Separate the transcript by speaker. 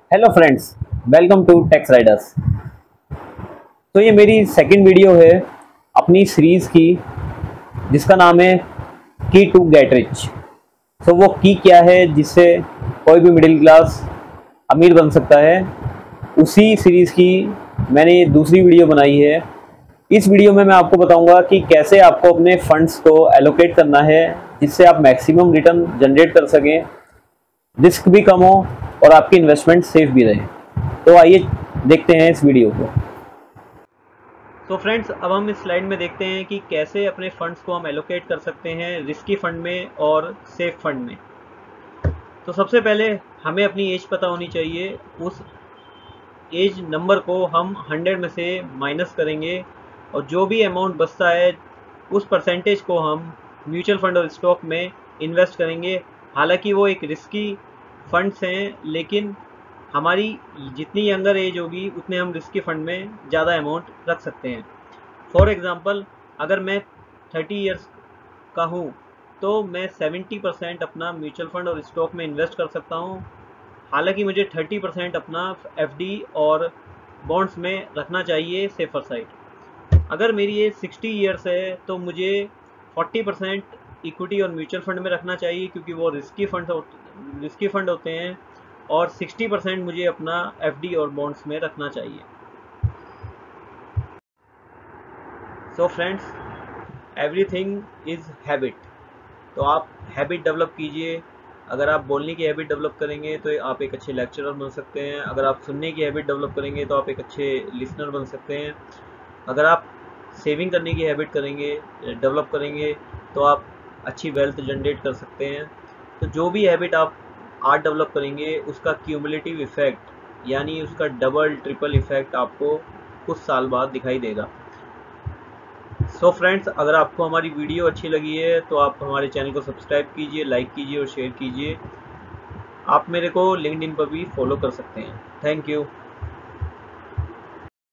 Speaker 1: Hello friends, welcome to tax riders. तो ये मेरी सेकंड वीडियो है अपनी सीरीज़ की, जिसका नाम है की टू गेट रिच। तो वो की क्या है जिससे कोई भी मिडिल क्लास अमीर बन सकता है, उसी सीरीज़ की मैंने ये दूसरी वीडियो बनाई है। इस वीडियो में मैं आपको बताऊंगा कि कैसे आपको अपने फंड्स को एलोकेट करना है जिससे आप मैक्सिमम रिटर्न जनरेट कर सकें, रिस्क भी कम हो और आपकी इन्वेस्टमेंट सेफ भी रहे। तो आइए देखते हैं इस वीडियो को। तो फ्रेंड्स, अब हम इस स्लाइड में देखते हैं कि कैसे अपने फंड्स को हम एलोकेट कर सकते हैं रिस्की फंड में और सेफ फंड में। तो सबसे पहले हमें अपनी एज पता होनी चाहिए। उस एज नंबर को हम 100 में से माइनस करेंगे और जो भी अमाउंट बचता है उस परसेंटेज को हम म्यूचुअल फंड और स्टॉक में इन्वेस्ट करेंगे। हालांकि वो एक रिस्की फंड्स हैं, लेकिन हमारी जितनी यंगर एज होगी उतने हम रिस्की फंड में ज़्यादा अमाउंट रख सकते हैं। फॉर एग्ज़ाम्पल, अगर मैं 30 इयर्स का हूँ तो मैं 70% अपना म्यूचुअल फंड और स्टॉक में इन्वेस्ट कर सकता हूँ। हालांकि मुझे 30% अपना एफडी और बॉन्ड्स में रखना चाहिए, सेफर साइड। अगर मेरी एज 60 इयर्स है तो मुझे 40% इक्विटी और म्यूचुअल फंड में रखना चाहिए, क्योंकि वो रिस्की फंड होते हैं, और 60% मुझे अपना एफडी और बॉन्ड्स में रखना चाहिए। So friends, everything is habit. तो आप हैबिट डेवलप कीजिए। अगर आप बोलने की हैबिट डेवलप करेंगे तो आप एक अच्छे लेक्चरर बन सकते हैं। अगर आप सुनने की हैबिट डेवलप करेंगे तो आप एक अच्छे लिसनर बन सकते हैं। अगर आप सेविंग करने की हैबिट डेवलप करेंगे तो आप अच्छी वेल्थ जनरेट कर सकते हैं। तो जो भी हैबिट आप आज डेवलप करेंगे उसका क्यूमुलेटिव इफ़ेक्ट, यानी उसका डबल ट्रिपल इफ़ेक्ट आपको कुछ साल बाद दिखाई देगा। सो फ्रेंड्स, अगर आपको हमारी वीडियो अच्छी लगी है तो आप हमारे चैनल को सब्सक्राइब कीजिए, लाइक कीजिए और शेयर कीजिए। आप मेरे को लिंक्डइन पर भी फॉलो कर सकते हैं। Thank you.